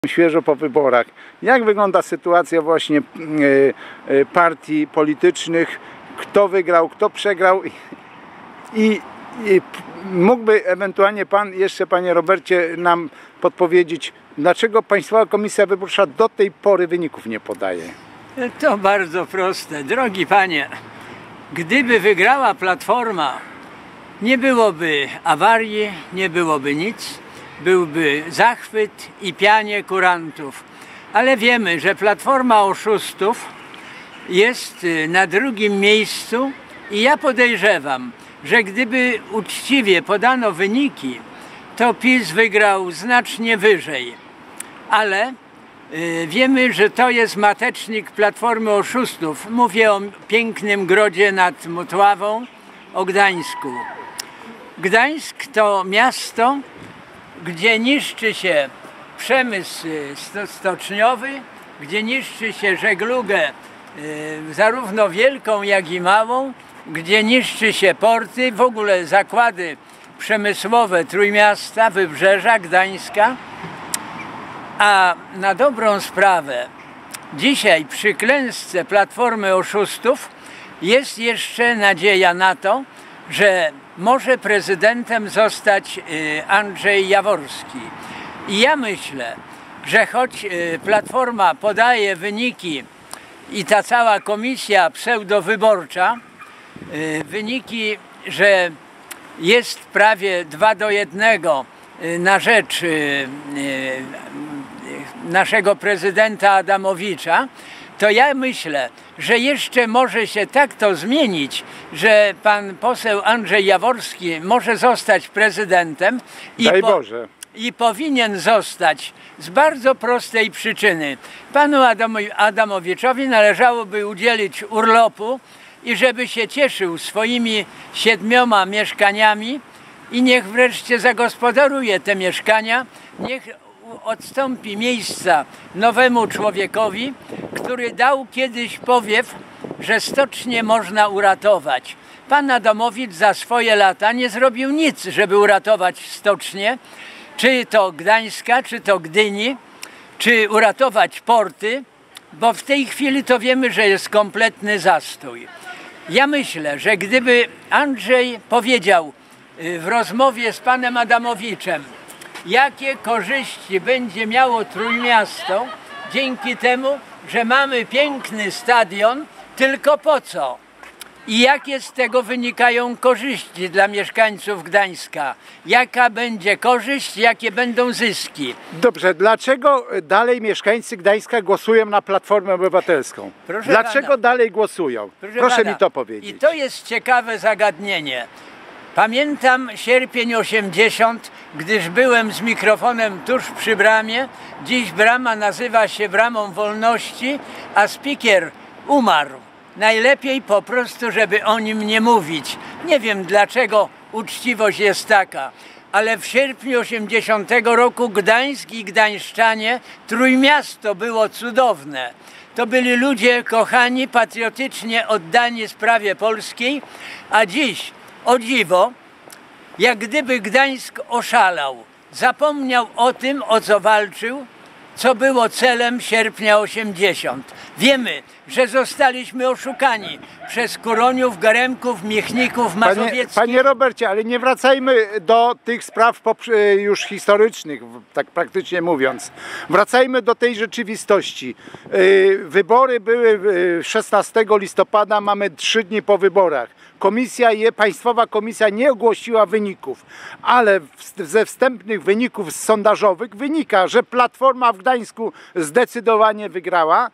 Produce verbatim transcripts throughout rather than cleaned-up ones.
Świeżo po wyborach. Jak wygląda sytuacja właśnie partii politycznych? Kto wygrał, kto przegrał? I, i, i mógłby ewentualnie Pan jeszcze, Panie Robercie, nam podpowiedzieć, dlaczego Państwowa Komisja Wyborcza do tej pory wyników nie podaje? To bardzo proste. Drogi Panie, gdyby wygrała Platforma, nie byłoby awarii, nie byłoby nic. Byłby zachwyt i pianie kurantów. Ale wiemy, że Platforma oszustów jest na drugim miejscu i ja podejrzewam, że gdyby uczciwie podano wyniki, to PiS wygrał znacznie wyżej. Ale y, wiemy, że to jest matecznik Platformy oszustów. Mówię o pięknym grodzie nad Motławą, o Gdańsku. Gdańsk to miasto, gdzie niszczy się przemysł stoczniowy, gdzie niszczy się żeglugę y, zarówno wielką, jak i małą, gdzie niszczy się porty, w ogóle zakłady przemysłowe Trójmiasta, Wybrzeża, Gdańska. A na dobrą sprawę dzisiaj przy klęsce Platformy oszustów jest jeszcze nadzieja na to, że może prezydentem zostać Andrzej Jaworski. I ja myślę, że choć Platforma podaje wyniki i ta cała komisja pseudowyborcza, wyniki, że jest prawie dwa do jednego na rzecz naszego prezydenta Adamowicza, to ja myślę, że jeszcze może się tak to zmienić, że pan poseł Andrzej Jaworski może zostać prezydentem i, Daj po, Boże. i powinien zostać z bardzo prostej przyczyny. Panu Adam, Adamowiczowi należałoby udzielić urlopu i żeby się cieszył swoimi siedmioma mieszkaniami i niech wreszcie zagospodaruje te mieszkania, niech odstąpi miejsca nowemu człowiekowi, który dał kiedyś powiew, że stocznie można uratować. Pan Adamowicz za swoje lata nie zrobił nic, żeby uratować stocznię, czy to Gdańska, czy to Gdyni, czy uratować porty, bo w tej chwili to wiemy, że jest kompletny zastój. Ja myślę, że gdyby Andrzej powiedział w rozmowie z panem Adamowiczem, jakie korzyści będzie miało Trójmiasto dzięki temu, że mamy piękny stadion, tylko po co? I jakie z tego wynikają korzyści dla mieszkańców Gdańska? Jaka będzie korzyść, jakie będą zyski? Dobrze, dlaczego dalej mieszkańcy Gdańska głosują na Platformę Obywatelską? Proszę dlaczego pana, dalej głosują? Proszę, Proszę pana, mi to powiedzieć. I to jest ciekawe zagadnienie. Pamiętam sierpień osiemdziesiąty, gdyż byłem z mikrofonem tuż przy bramie. Dziś brama nazywa się Bramą Wolności, a spiker umarł. Najlepiej po prostu, żeby o nim nie mówić. Nie wiem, dlaczego uczciwość jest taka, ale w sierpniu osiemdziesiątego roku Gdańsk i gdańszczanie, Trójmiasto było cudowne. To byli ludzie kochani, patriotycznie oddani sprawie polskiej, a dziś, o dziwo, jak gdyby Gdańsk oszalał, zapomniał o tym, o co walczył, co było celem sierpnia osiemdziesiątego. Wiemy, że zostaliśmy oszukani przez Kuroniów, Geremków, Miechników, Mazowieckich. Panie, panie Robercie, ale nie wracajmy do tych spraw już historycznych, tak praktycznie mówiąc. Wracajmy do tej rzeczywistości. Wybory były szesnastego listopada, mamy trzy dni po wyborach. Komisja, Państwowa Komisja nie ogłosiła wyników, ale ze wstępnych wyników sondażowych wynika, że Platforma w Gdańsku zdecydowanie wygrała.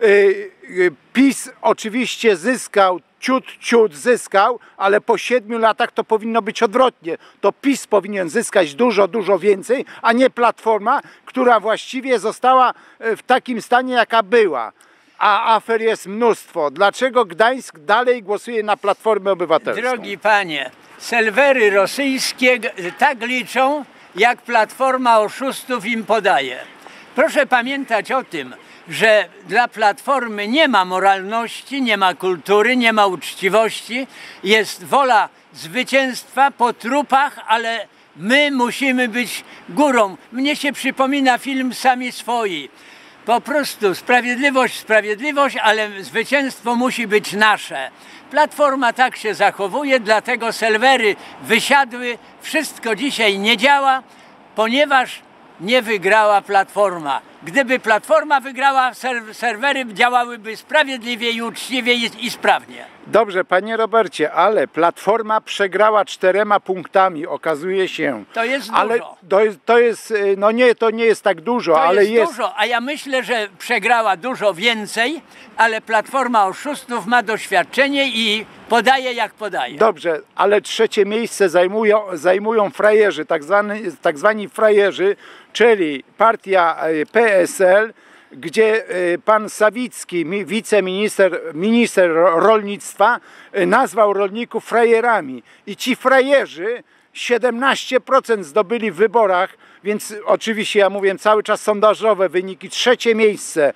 PiS oczywiście zyskał, ciut, ciut zyskał, ale po siedmiu latach to powinno być odwrotnie. To PiS powinien zyskać dużo, dużo więcej, a nie Platforma, która właściwie została w takim stanie, jaka była. A afer jest mnóstwo. Dlaczego Gdańsk dalej głosuje na Platformę Obywatelską? Drogi panie, serwery rosyjskie tak liczą, jak Platforma oszustów im podaje. Proszę pamiętać o tym, że dla Platformy nie ma moralności, nie ma kultury, nie ma uczciwości. Jest wola zwycięstwa po trupach, ale My musimy być górą. Mnie się przypomina film Sami Swoi. Po prostu sprawiedliwość, sprawiedliwość, ale zwycięstwo musi być nasze. Platforma tak się zachowuje, dlatego serwery wysiadły. Wszystko dzisiaj nie działa, ponieważ nie wygrała Platforma. Gdyby Platforma wygrała, serwery działałyby sprawiedliwie i uczciwie i, i sprawnie. Dobrze, panie Robercie, ale Platforma przegrała czterema punktami, okazuje się. To jest ale dużo. To jest, to jest, no nie, to nie jest tak dużo, To ale jest, jest dużo, a ja myślę, że przegrała dużo więcej, ale Platforma Oszustów ma doświadczenie i podaje jak podaje. Dobrze, ale trzecie miejsce zajmują, zajmują frajerzy, tak zwani, tak zwani frajerzy, czyli partia P S L, gdzie pan Sawicki, wiceminister minister rolnictwa, nazwał rolników frajerami. I ci frajerzy siedemnaście procent zdobyli w wyborach, więc oczywiście ja mówię cały czas sondażowe wyniki, trzecie miejsce.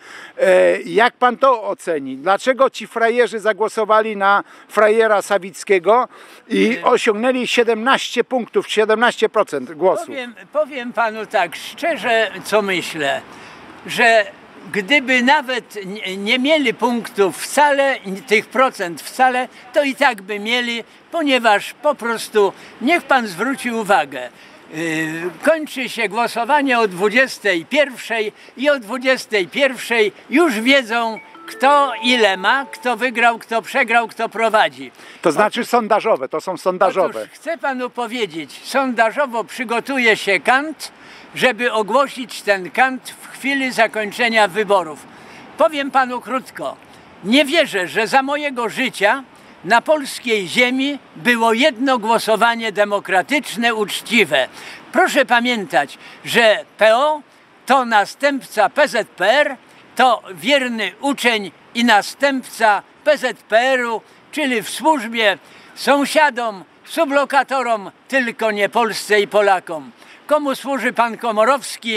Jak pan to oceni? Dlaczego ci frajerzy zagłosowali na frajera Sawickiego i osiągnęli siedemnaście punktów, siedemnaście procent głosów? Powiem, powiem panu tak szczerze, co myślę, że gdyby nawet nie mieli punktów wcale, tych procent wcale, to i tak by mieli, ponieważ po prostu, niech pan zwróci uwagę, yy, kończy się głosowanie o dwudziestej pierwszej i o dwudziestej pierwszej już wiedzą, kto ile ma, kto wygrał, kto przegrał, kto prowadzi. To znaczy Otóż, sondażowe, to są sondażowe. Otóż chcę panu powiedzieć, sondażowo przygotuje się kant, żeby ogłosić ten kant w chwili zakończenia wyborów. Powiem panu krótko, nie wierzę, że za mojego życia na polskiej ziemi było jedno głosowanie demokratyczne, uczciwe. Proszę pamiętać, że P O to następca P Z P R, to wierny uczeń i następca P Z P R u, czyli w służbie sąsiadom, sublokatorom, tylko nie Polsce i Polakom. Komu służy pan Komorowski,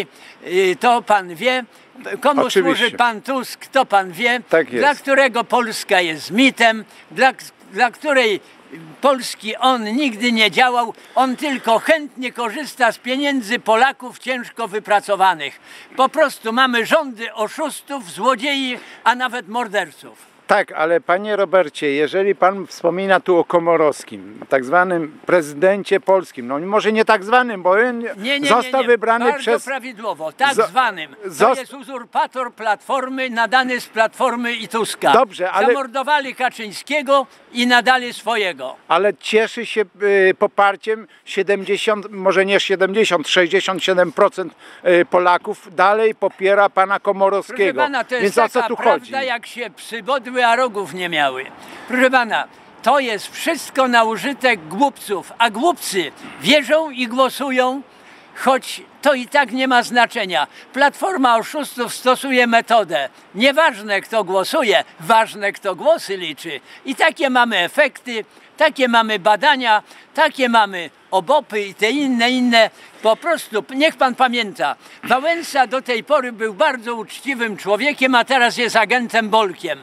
to pan wie. Komu Oczywiście. służy pan Tusk, to pan wie. Tak jest. Dla którego Polska jest mitem, dla, dla której Polski on nigdy nie działał. On tylko chętnie korzysta z pieniędzy Polaków ciężko wypracowanych. Po prostu mamy rządy oszustów, złodziei, a nawet morderców. Tak, ale panie Robercie, jeżeli pan wspomina tu o Komorowskim, tak zwanym prezydencie polskim, no może nie tak zwanym, bo on nie, nie, nie, został nie. wybrany Bardzo przez... prawidłowo, tak Zo... zwanym. To Zost... jest uzurpator Platformy, nadany z Platformy i Tuska. Dobrze, ale... Zamordowali Kaczyńskiego i nadali swojego. Ale cieszy się y, poparciem siedemdziesiąt, może nie siedemdziesiąt, sześćdziesiąt siedem procent y, Polaków dalej popiera pana Komorowskiego. Proszę pana, to jest Więc taka o co tu prawda, chodzi? jak się psy bodły, a rogów nie miały. Proszę pana, to jest wszystko na użytek głupców, a głupcy wierzą i głosują, choć to i tak nie ma znaczenia. Platforma Oszustów stosuje metodę. Nieważne kto głosuje, ważne kto głosy liczy. I takie mamy efekty, takie mamy badania, takie mamy obopy i te inne, inne. Po prostu, niech pan pamięta, Wałęsa do tej pory był bardzo uczciwym człowiekiem, a teraz jest agentem Bolkiem.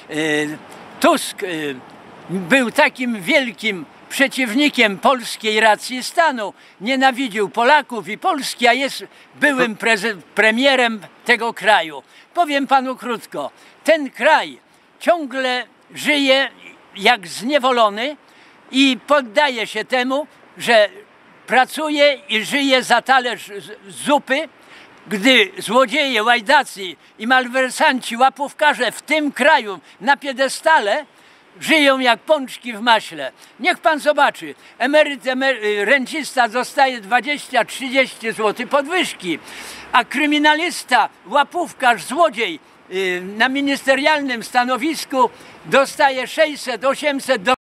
Tusk był takim wielkim przeciwnikiem polskiej racji stanu, nienawidził Polaków i Polski, a jest byłym premierem tego kraju. Powiem panu krótko, ten kraj ciągle żyje jak zniewolony i poddaje się temu, że pracuje i żyje za talerz zupy, gdy złodzieje, łajdacy i malwersanci, łapówkarze w tym kraju na piedestale żyją jak pączki w maśle. Niech pan zobaczy, emeryt, emery, rencista dostaje dwadzieścia trzydzieści złotych podwyżki, a kryminalista, łapówkarz, złodziej yy, na ministerialnym stanowisku dostaje sześćset osiemset do